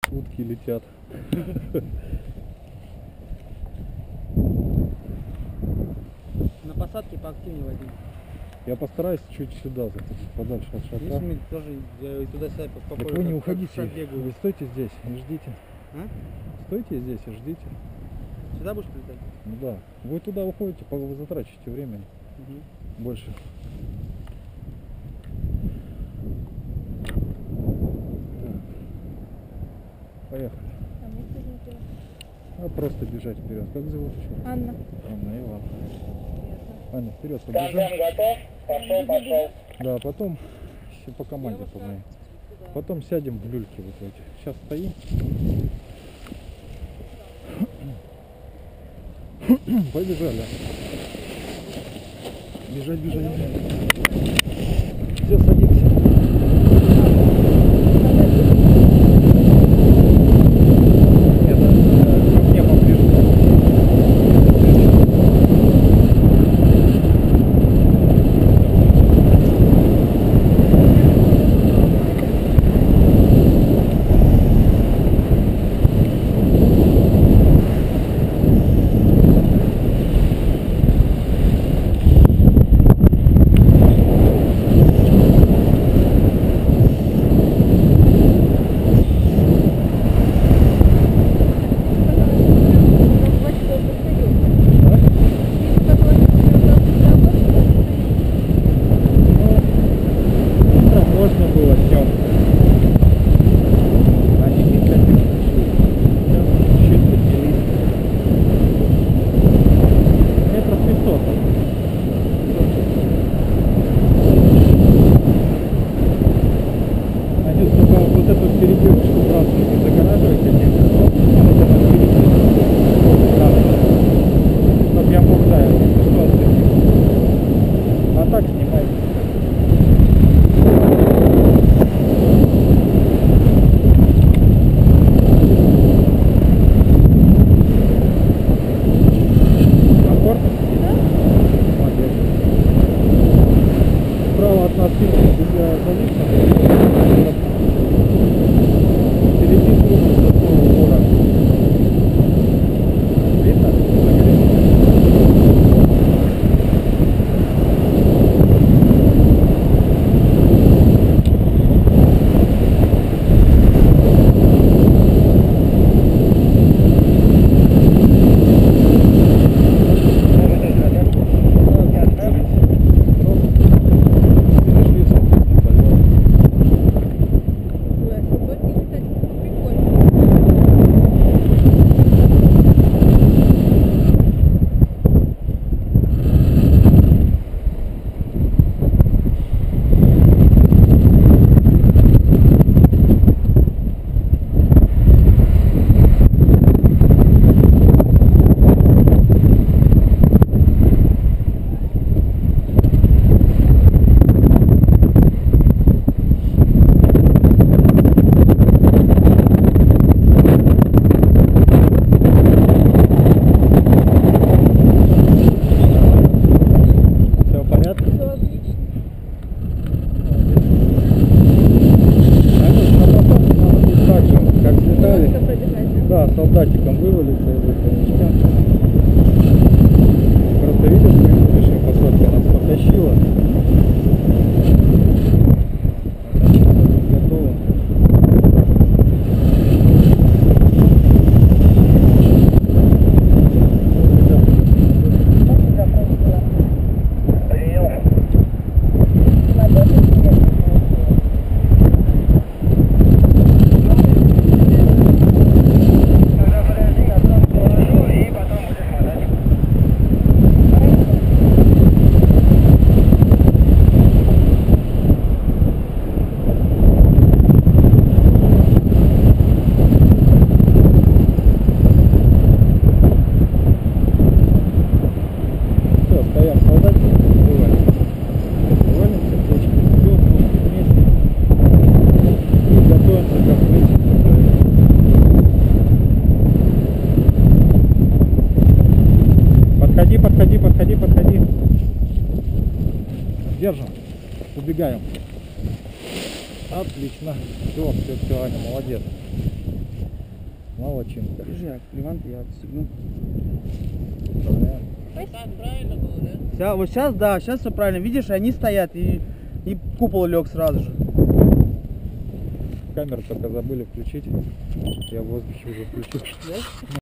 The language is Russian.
Утки летят. На посадке поактивнее возьми. Я постараюсь чуть сюда, подальше от шатра. Если тоже туда-сюда по Так полю, вы не как уходите, шаг бегаю. вы стойте здесь и ждите. А? Стойте здесь и ждите. Сюда будешь прилетать? Ну да. Вы туда уходите, вы затрачиваете времени больше. Так. Поехали. А мне кто не делает? А просто бежать вперед. Как зовут еще? Анна. Анна, Иван. Аня, вперед Стакан побежим. готов? Пошел. Да, потом по команде помоем. Потом сядем в люльки вот эти. Сейчас стоим. Побежали. Бежать, бежать. Все, садимся. Мне поближе. Можно было днем. Они никак не пришли. Чуть поднялись. Метров 500. Они только вот эту перебежку красную не загораживайте мне. Чтоб я мог, да, что отследить. А так снимайте. Справа от нас зависла. Впереди трубы с такого гора. Видно? Да, солдатиком вывалиться из этого. Просто видишь, предыдущая посадка нас потащила. Готово. Подходи. Держим. Убегаем. Отлично. Все, Аня, молодец. Молодчинка. Держи, Левант, я отстегну. Правильно. Вот сейчас, да, сейчас все правильно. Видишь, они стоят, и купол лег сразу же. Камеру только забыли включить. Я в воздухе уже включил.